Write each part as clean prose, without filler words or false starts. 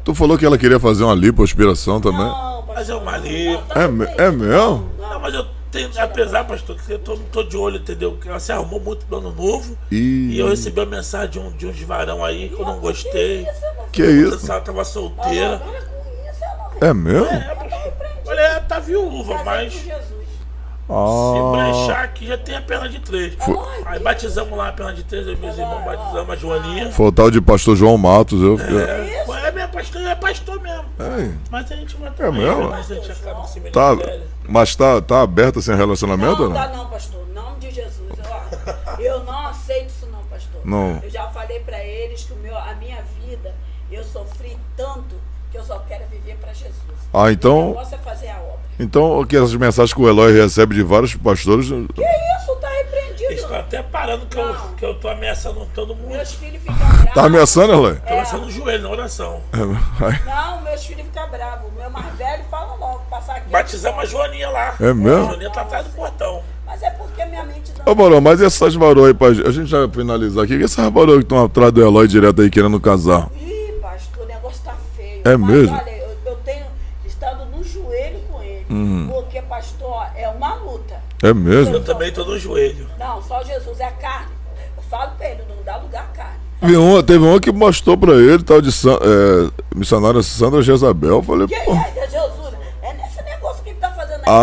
Tu falou que ela queria fazer uma lipoaspiração também. Não, Fazer uma lipo. É mesmo? Não, mas eu tenho, apesar, pastor, que eu tô de olho, entendeu? Que ela se arrumou muito no ano novo. E eu recebi uma mensagem de uns varão aí que eu não gostei. Que isso? Ela tava solteira. É mesmo? Olha, ela tá viúva, mas se brechar aqui já tem a perna de 3. Aí batizamos lá a perna de 3, aí meus irmãos batizamos a Joaninha. Foi o tal de pastor João Matos. É pastor mesmo. Mas a gente mantém mesmo? mas a gente acaba se Tá, velho. mas tá aberta sem relacionamento ou Não, não? tá não, pastor. Em nome de Jesus. Eu não aceito isso não, pastor. Não. Eu já falei pra eles que a minha vida, eu sofri tanto que eu só quero viver pra Jesus. Ah, então... O negócio é fazer a obra. Então, que essas mensagens que o Eloy recebe de vários pastores... Que isso? Tá repreendido. Eles estão até parando que eu tô ameaçando todo mundo. Meus filhos ficam bravos. Tá ameaçando, Eloy? Tô ameaçando o joelho na oração. Não, meus filhos ficam bravos. O meu mais velho fala logo, passar aqui. Batizamos a Joaninha lá. É mesmo? A Joaninha tá atrás do portão. Mas é porque minha mente não... Ô, Barão, mas essas varoas aí, pra gente já finalizar aqui, essas varoas que estão atrás do Eloy direto aí querendo casar? Ih, pastor, o negócio tá feio. É Mas, mesmo? olha, eu tenho estado no joelho com ele. Porque, pastor, é uma luta. É mesmo? Eu também tô no joelho. Não, só Jesus é carne. Eu falo pra ele, não dá lugar à carne. Teve um que mostrou pra ele, tal de missionária Sandra Jezabel. Eu falei, Que pô... é Jesus? É nesse negócio que ele tá fazendo aí.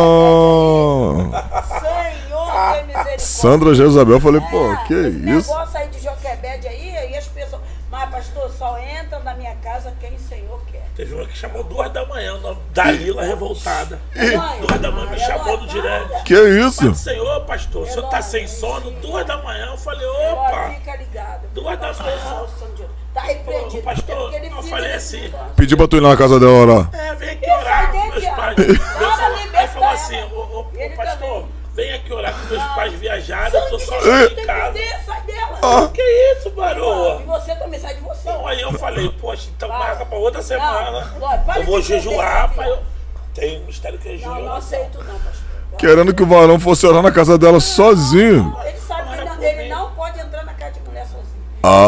Senhor, tem misericórdia. Sandra Jezabel. Eu falei, pô, que esse isso? negócio aí de Joquebede aí as pessoas... Mas, pastor, só entra na minha casa quem o Senhor quer. Teve uma que chamou 2 da manhã, o nome Dalila Revoltada. 2 da manhã me chamou no direct. Que isso? Mas, Senhor, pastor, o senhor tá sem sono? 2 da manhã, eu falei, opa. Fica ligado. 2 da manhã. Tá repreendido. Pastor, porque ele eu fica falei nesse assim. negócio. Pedi pra tu ir na casa dela orar. Vem aqui orar com meus pais. Aí falou assim, ô pastor, vem aqui orar com meus pais viajados, eu tô sozinho em casa. Sai dela. Que isso, Baroa? E você também sai de você. Não, aí eu falei, poxa, então marca pra outra semana. Para Eu vou de jejuar, perder, pai. Tem um mistério que é jejum. Não aceito não, pastor. Querendo que o varão fosse orar na casa dela sozinho. Ele sabe que ele não pode entrar na casa de mulher sozinho.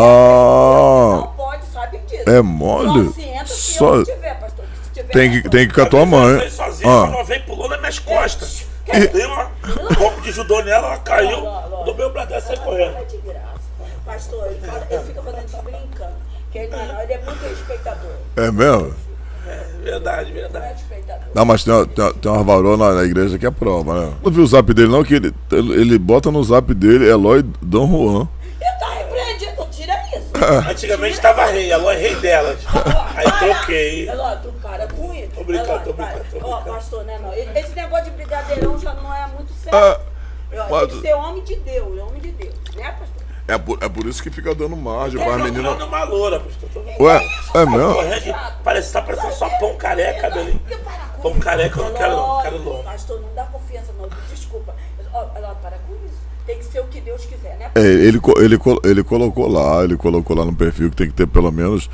Ah, Não pode, sabe disso. é mole? Só se entra se Só... eu tiver, pastor. Se tiver, Tem que ir com a tua mãe. Eu sozinho, ela veio pulou nas minhas costas. Dei um golpe de judô nela, ela caiu. Do meu braço sai correndo. É de graça. Pastor, ele fica fazendo isso brincando. Que ele não, ele é muito respeitador. É mesmo? Verdade. Respeitador. Não, mas tem uma varoa na igreja que é prova, né? Não viu o zap dele não? Que ele bota no zap dele Eloy Dom Juan. Ele tá repreendido, tira isso. Antigamente tava rei, ela é rei delas. Aí troquei. Eló, tu para com isso. Tô brincando. Ó, pastor, né, não. Esse negócio de brigadeirão já não é muito sério. Tem que ser homem de Deus, né, pastor? É por isso que fica dando margem para as Tô meninas. procurando uma loura, pastor. Ué, é mesmo? Parece que tá parecendo só pão careca, cabelinho. Pão careca eu não quero não, quero loura. Pastor, não dá confiança não, desculpa. Ó, para com isso. Tem que ser o que Deus quiser, né? Ele colocou lá no perfil que tem que ter pelo menos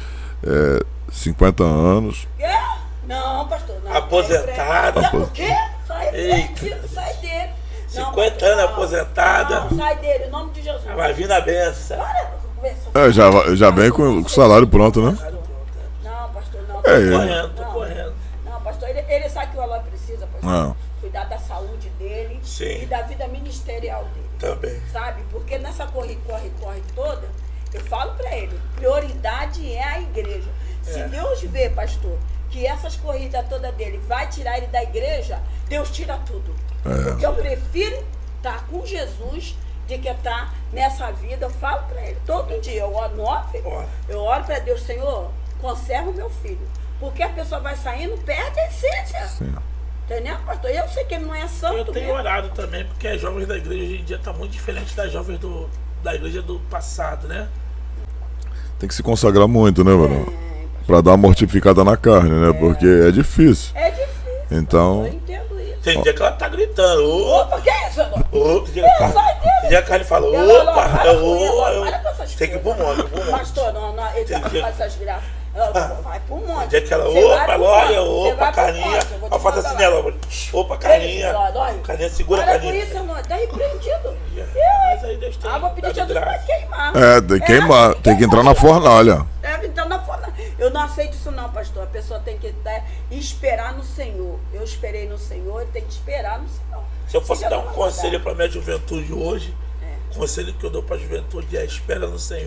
50 anos. Quê? Não, pastor, não. Aposentada. O quê? Sai dele. 50 anos aposentada. Não, sai dele, em nome de Jesus. Vai vir na benção. Já vem com o salário pronto, né? Não, pastor, não. Tô correndo. Não, pastor, ele sabe que o Eloy precisa, pastor. Não. Cuidar da saúde dele. Sim. E da vida ministerial dele. Também. Sabe? Porque nessa corre toda, eu falo pra ele, prioridade é a igreja. Se Deus vê, pastor, que essas corridas todas dele vai tirar ele da igreja, Deus tira tudo. Porque eu prefiro estar com Jesus de que estar nessa vida. Eu falo pra ele todo dia, eu oro no off, eu oro pra Deus, Senhor, conserva o meu filho. Porque a pessoa vai saindo, perde a essência. Sim. Entendeu, pastor? Eu sei que ele não é santo. Eu tenho orado também, porque as jovens da igreja hoje em dia tá muito diferente das jovens da igreja do passado, né? Tem que se consagrar muito, né, Varão? Pra dar uma mortificada na carne, né? Porque é difícil. É difícil. Então... Eu entendo isso. Tem dia que ela tá gritando. Opa, que é isso, Eloy? Tem dia que ela fala, tem que ir pro monte. Pastor, não, ele faz essas graças. Vai pro monte. Tem dia que ela, opa, Carninha. Ela faz assim nela, opa, Carninha. Carninha, segura a Carninha. Para com isso, Eloy, tá repreendido. Mas aí Deus tem. Vou pedir Jesus pra queimar. tem que queimar, tem que entrar na fornalha. Então na fornalha. Eu não aceito isso não, pastor. A pessoa tem que esperar no Senhor. Eu esperei no Senhor, ele tem que esperar no Senhor. Se eu fosse dar um conselho para minha juventude hoje, o conselho que eu dou para a juventude é: espera no Senhor.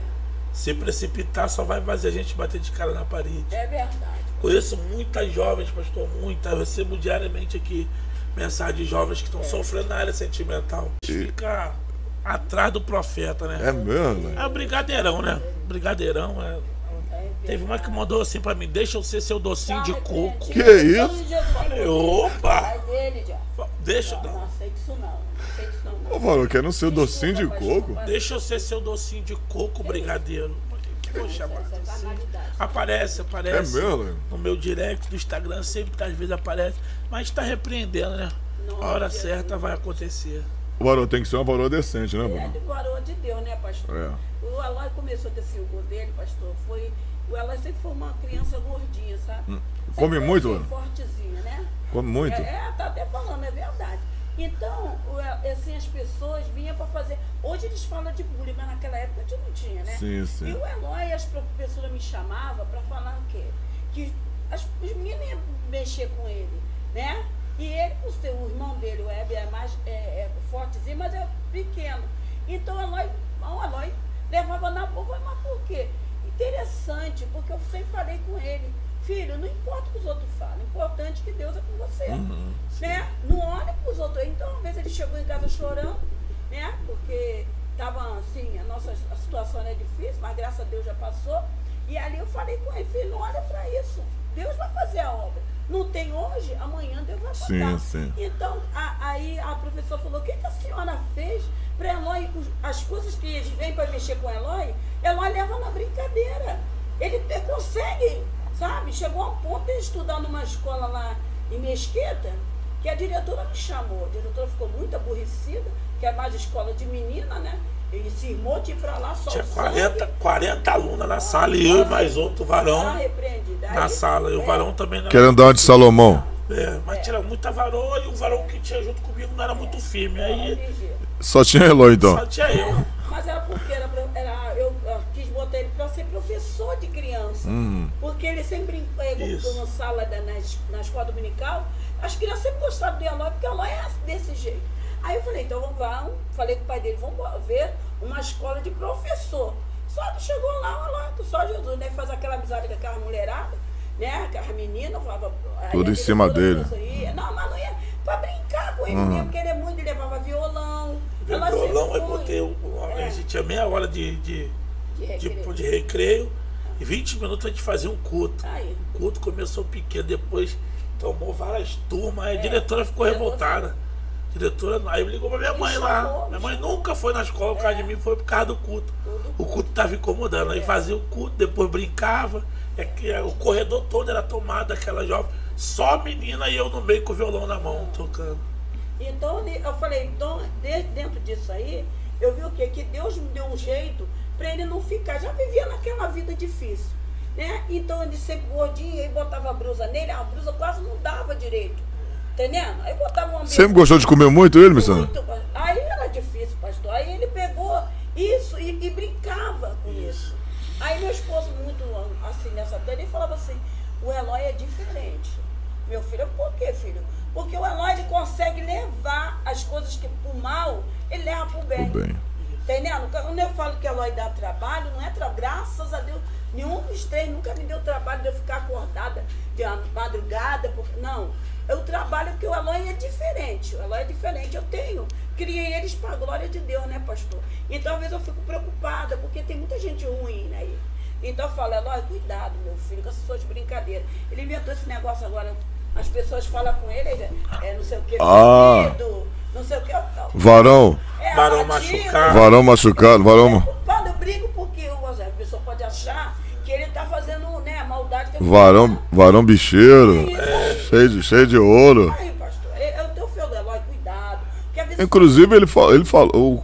Se precipitar, só vai fazer a gente bater de cara na parede. É verdade. Conheço muitas jovens, pastor, muitas. Eu recebo diariamente aqui mensagens de jovens que estão sofrendo na área sentimental. Fica atrás do profeta, né? É mesmo? É brigadeirão, né? Brigadeirão. Teve uma que mandou assim pra mim: deixa eu ser seu docinho de coco. Que é isso? Falei, opa! Deixa eu. Não aceito isso não. Ô, Varão, quer não ser o docinho de coco? Deixa eu ser seu docinho de coco, brigadeiro. Que vou chamar assim. Aparece. É mesmo? No meu direct do Instagram, sempre às vezes aparece. Mas tá repreendendo, né? A hora certa vai acontecer. O Varão tem que ser uma varoa decente, né, mano? É de varoa de Deus, né, pastor? O Eloy começou a ter ciúme dele, pastor. O Eloy sempre foi uma criança gordinha, sabe? Come muito, assim, mano? Fortezinha, né? Come muito? Tá até falando, é verdade. Então, assim, as pessoas vinham para fazer... Hoje eles falam de bullying, mas naquela época a gente não tinha, né? Sim, sim. E o Eloy, as professoras me chamavam para falar o quê? Que os meninos iam mexer com ele, né? E ele, o irmão dele, o Hebe, é mais fortezinho, mas é pequeno. Então o Eloy levava na boca, mas por quê? Interessante, porque eu sempre falei com ele: filho, não importa o que os outros falam, o importante é que Deus é com você, né? Não olha para os outros. Então, às vezes ele chegou em casa chorando, né? Porque estava assim, a situação é difícil, mas graças a Deus já passou. E ali eu falei com ele: filho, não olha para isso, Deus vai fazer a obra. Não tem hoje, amanhã Deus vai pagar. Sim. Então, aí a professora falou: o que a senhora fez para Eloy? As coisas que eles vêm para mexer com Eloy leva na brincadeira. Ele consegue, sabe? Chegou a um ponto de estudar numa escola lá em Mesquita, que a diretora me chamou. A diretora ficou muito aborrecida, que é mais escola de menina, né? Ele se irmou de ir pra lá só. Tinha 40 alunas na sala e eu e mais outro varão na sala. E o varão também não. Querendo dar uma de Salomão. Mas tinha muita varoa e o varão que tinha junto comigo não era muito firme. Aí só tinha Eloy, então. só tinha eu. Mas era porque eu quis botar ele para ser professor de criança. Porque ele sempre brincou na sala na escola dominical. As crianças sempre gostaram do Eloy, porque o Eloy é desse jeito. Aí eu falei: então falei com o pai dele: vamos ver uma escola de professor. Só que chegou lá, o Eloy, só Jesus, né? Faz aquela amizade com aquela mulherada, né? Aquela menina, falava. Tudo em cima dele. Não, mas não ia pra brincar com ele mesmo, porque ele é muito, ele levava violão. Violão, aí botei a gente tinha meia hora de recreio e 20 minutos a gente fazia um culto. O culto começou pequeno, depois tomou várias turmas, aí a diretora ficou revoltada. Aí ligou pra minha mãe lá. Minha mãe nunca foi na escola por causa de mim, foi por causa do culto. O culto tava incomodando. Aí fazia o culto, depois brincava. O corredor todo era tomado daquela jovem, só menina e eu no meio com o violão na mão, tocando. Então eu falei: então, dentro disso aí, eu vi o quê? Que Deus me deu um jeito para ele não ficar. Já vivia naquela vida difícil, né? Então ele sempre gordinho, aí botava a blusa nele, a blusa quase não dava direito. Entendendo? Aí botava uma... Sempre gostou de comer muito ele, Missão? Aí era difícil, pastor. Aí ele pegou isso e brincava com isso. Aí meu esposo, muito assim nessa tela, ele falava assim: o Eloy é diferente. Meu filho: por quê, filho? Porque o Eloy, ele consegue levar as coisas que pro mal, ele leva pro bem. Entendendo? Quando eu falo que o Eloy dá trabalho, não é trabalho. Graças a Deus, nenhum dos três nunca me deu trabalho de eu ficar acordada de madrugada. Não. Eu trabalho porque o Eloy é diferente. O Eloy é diferente. Criei eles para a glória de Deus, né, pastor? Então, às vezes eu fico preocupada, porque tem muita gente ruim aí. Então eu falo: Eloy, cuidado, meu filho, com essas suas brincadeiras. Ele inventou esse negócio agora. As pessoas falam com ele, não sei o que, não sei o que. Varão. Varão machucado. Varão machucado, varão. Quando eu brigo, porque a pessoa pode achar que ele tá fazendo, né, a maldade. Que varão bicheiro, cheio de ouro. Aí, pastor, eu tenho filho do Eloy, cuidado. Inclusive, ele falou,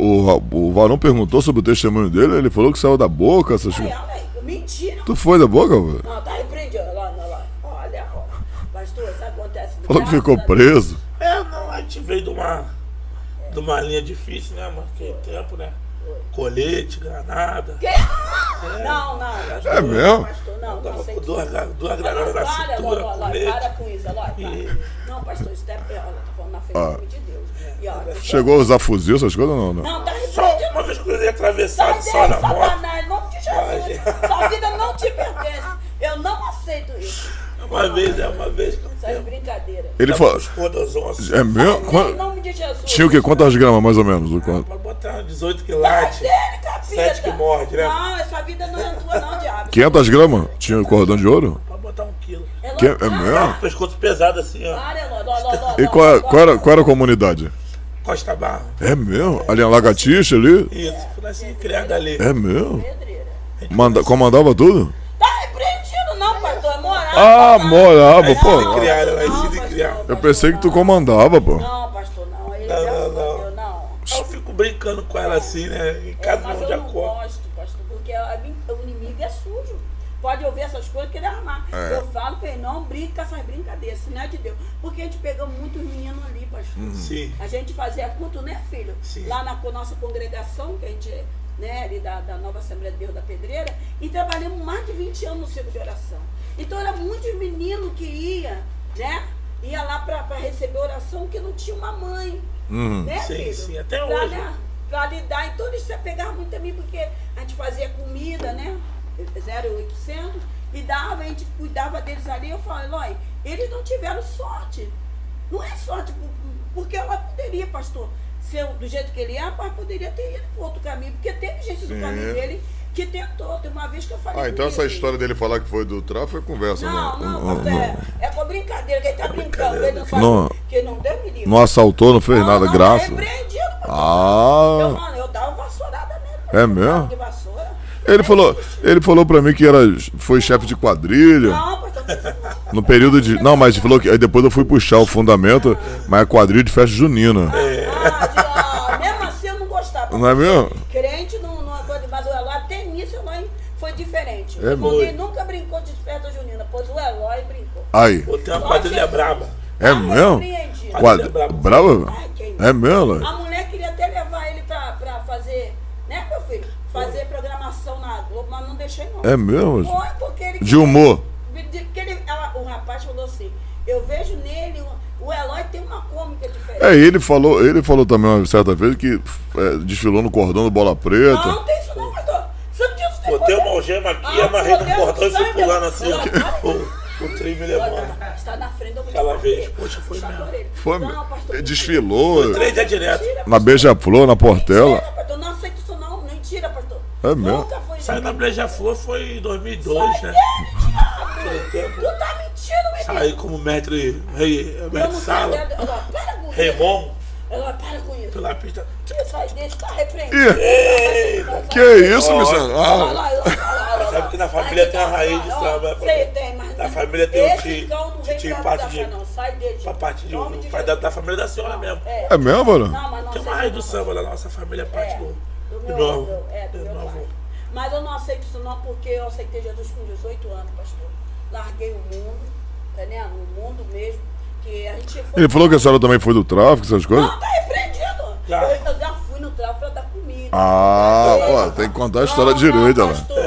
o varão perguntou sobre o testemunho dele, ele falou que saiu da boca. Mentira. Tu foi da boca, velho? Não, tá repreendido. Olha, pastor, isso acontece. Falou que ficou preso. Não, a gente veio de uma linha difícil, né, mano? Aquele tempo, né? colete, granada. Quê? Não. É mesmo? Pastor, não aceito. Duas granadas na cintura, colete. Para com isso, para. Não, pastor, isso é... Olha, tô falando na frente de Deus. E, ó, chegou a usar fuzil, essas coisas ou não? Não, tá só uma vez que eu ia atravessar só na moto. Satanás, em nome de Jesus. Sua vida não te pertence. Eu não aceito isso. Uma vez que eu tenho. Brincadeira. Ele falou. É mesmo? Em nome de Jesus. Tinha o quê? Quantas gramas, mais ou menos? Pode botar 18 quilates. 7 que morde, né? Não, essa vida não é tua, não, diabo. 500 gramas? Tinha o cordão de ouro? Pode botar 1 quilo. É mesmo? Pescoço pesado assim, ó. E qual era a comunidade? Costa Barra. É mesmo? Ali em Lagartixa, ali? Isso, foi assim criado ali. É mesmo? Comandava tudo? Tá repreendido não, pastor, morava, pô. Eu pensei que tu comandava, pô. Não, pastor, não. Não. Eu fico brincando com ela assim, né? Em casa mas eu não gosto, pastor, porque o inimigo é sujo. Pode ouvir essas coisas que ele armar. Eu falo pra ele, não brinca com essas brincadeiras, isso não é de Deus. Porque a gente pegou muitos meninos ali, pastor. Sim. A gente fazia culto, né, filho? Sim. Lá na nossa congregação, que a gente, né, ali da Nova Assembleia de Deus da Pedreira, e trabalhamos mais de 20 anos no ciclo de oração. Então era muitos meninos que ia lá pra receber oração, que não tinha uma mãe. Né, filho? Sim, até hoje. Pra lidar. Então eles pegavam muito a mim, porque a gente fazia comida, né? 0800, e dava, a gente cuidava deles ali. Eu falei, Eloy, eles não tiveram sorte. Não é sorte, porque ela poderia, pastor, ser do jeito que ele é, mas poderia ter ido para outro caminho, porque teve gente do caminho dele que tentou. Tem uma vez que eu falei. Então essa história dele falar que foi do tráfico foi conversa, não, é com brincadeira, que ele tá brincando, ele não sabe que não deu perigo. Não assaltou, não fez nada, graça. Repreendido, pastor. Eu dava vassourada nele. É mesmo? De vassoura. Ele falou pra mim que foi chefe de quadrilha. Não, pastor. No período de. Não, mas falou que. Aí depois eu fui puxar o fundamento, mas é quadrilha de festa junina. Mesmo assim eu não gostava. Não é mesmo? Crente não é coisa, mas o Eloy, até nisso o Eloy foi diferente. Ele nunca brincou de festa junina, pois o Eloy brincou. Aí. Tem uma quadrilha braba. É mesmo? Brava? É mesmo? A mulher queria até levar ele pra fazer, né, meu filho? Fazer programação na Globo, mas não deixei não. É mesmo? Foi porque ele... De humor? O rapaz falou assim, eu vejo nele, o Eloy tem uma cômica diferente. Ele falou também uma certa vez que desfilou no cordão do Bola Preta. Não tem isso não, pastor. Você não tinha isso. Botei uma algema aqui, amarrei no cordão e fui pulando assim, o trem me levando. Está na frente do aquela vez, poxa, foi mesmo. Foi, desfilou. Foi 3 dias direto. Na Beija-Flor, na Portela. Mentira, pastor, não aceito isso não. Mentira, pastor. É mesmo? Nunca foi. Saiu na Beija-Flor foi em 2002, né? Tu tá mentindo, menino. Saí como mestre sala. Raymond. Ela para com isso. Pela pista. Que sai desse, tá repreendido. Que isso, missionário? Sabe que na família tem a raiz de samba. Tem, mas na família tem o tio parte de. Não, sai dele. Pra parte de. O pai da família da senhora mesmo. É mesmo, mano? Tem uma raiz do samba da nossa família, parte do meu avô. Do meu avô. Mas eu não aceito isso não, porque eu aceitei Jesus com 18 anos, pastor. Larguei o mundo, entendeu? O mundo mesmo. Que a gente foi... Ele falou que a senhora também foi do tráfico, essas coisas? Não, tá repreendido. Eu já fui no tráfico pra dar comida. Pô, tem que contar a história direito, ela. Pastor,